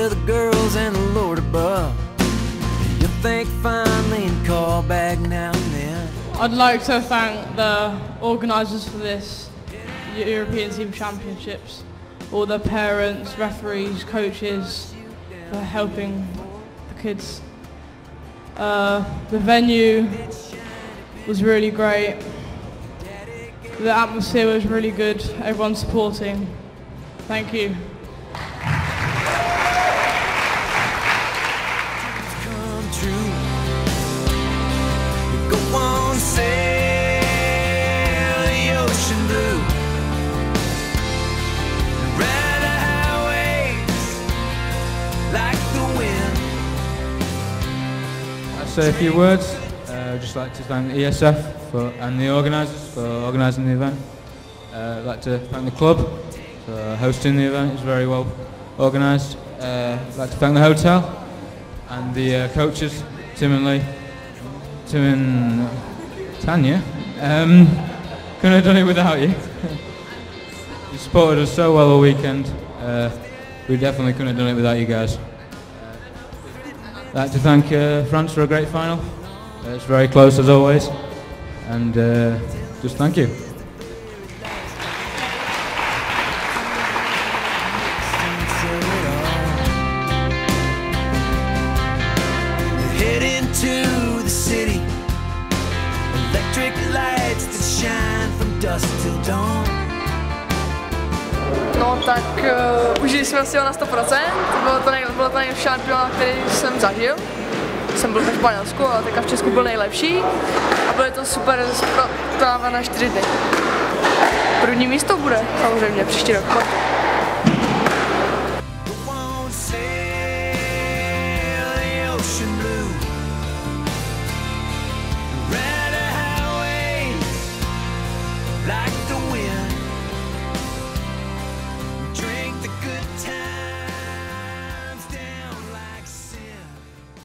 to the girls and the Lord above. You'll think finally and call back now and then. I'd like to thank the organisers for this European Team Championships, all the parents, referees, coaches for helping the kids. The venue was really great. The atmosphere was really good. Everyone's supporting. Thank you. Come true. Go on, sail the ocean blue. Ride the highways like the wind. I'll say a few words. I'd just like to thank the ESF and the organisers for organising the event. I'd like to thank the club for hosting the event. It's very well organised. I'd like to thank the hotel and the coaches, Tim and Lee. Tim and Tanya. Couldn't have done it without you. You supported us so well all weekend. We definitely couldn't have done it without you guys. I'd like to thank France for a great final. It's very close as always, and just thank you. Head into the city, electric lights that shine from dusk till dawn. No tak užili jsme si ho na 100%, bylo to nejlepší šampionát, který jsem zažil. Jsem byl ve Španělsku, ale teďka v Česku byl nejlepší a bylo to super strávené 4 dny. První místo bude samozřejmě příští rok.